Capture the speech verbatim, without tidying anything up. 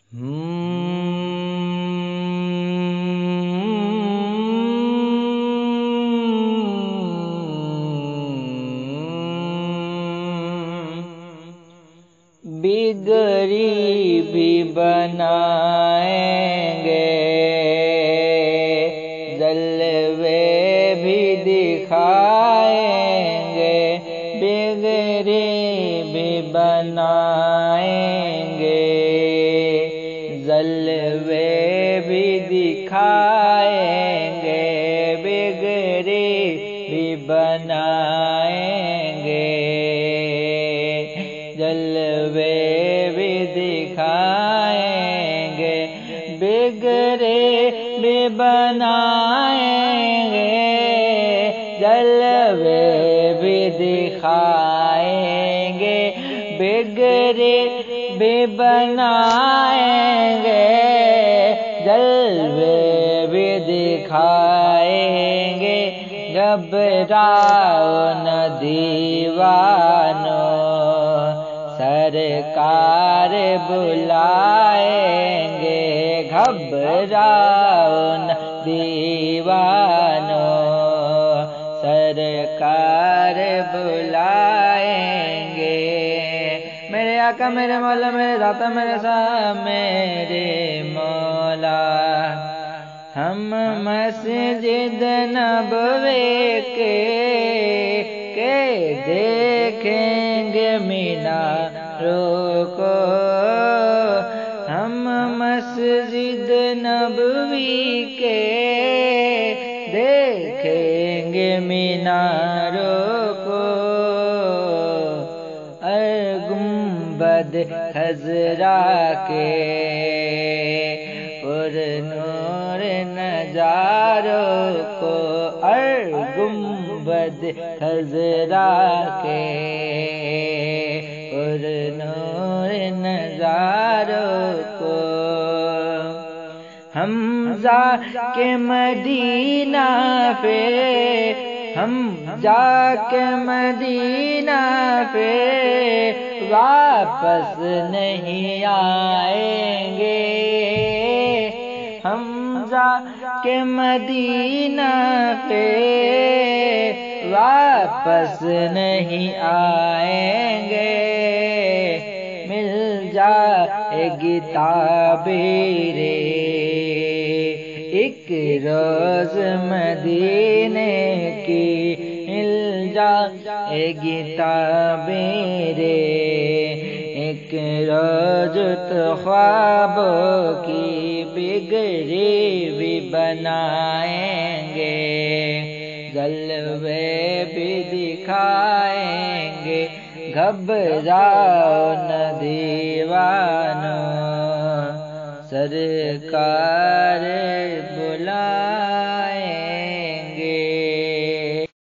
بگڑی بھی بنائیں گے، جلوے بھی دکھائیں گے، بگڑی بھی بنائیں گے، جلوے بھی دکھائیں گے، بگڑی بھی بنائیں گے، جلوے بھی دکھائیں گے، بگڑے بھی بنائیں گے، جلوے بھی دکھائیں گے، بگڑے بھی بنائیں گے، جلوے بھی دکھائیں گے، گھبراؤ نہ دیوانو، سرکار بلائیں گے، گھبراؤ نہ دیوانو، سرکار بلائیں گے، میرے آقا میرے مولا میرے داتا میرے صاحب میرے مولا، ہم مسجد نبوی کے کے دیکھیں گے میناروں کو، ہم مسجد نبوی کے دیکھیں گے میناروں کو، اور گنبد خضرا کے پر نور نظاروں کو، اور گنبد خضرا کے پر نور نظاروں کو، ہم جا کے مدینہ پہ ہم جا کے مدینہ پہ واپس نہیں آئیں گے، ہم جا کے مدینہ پہ واپس نہیں آئیں گے، مل جائے گی تعبیر ایک روز مدینے کی، مل جائے گی تعبیر ایک روز تو خوابوں کی، بگڑی بھی بنائیں گے، جلوے بھی دکھائیں گے، گھبراؤ نہ دیوانو، سرکار بلائیں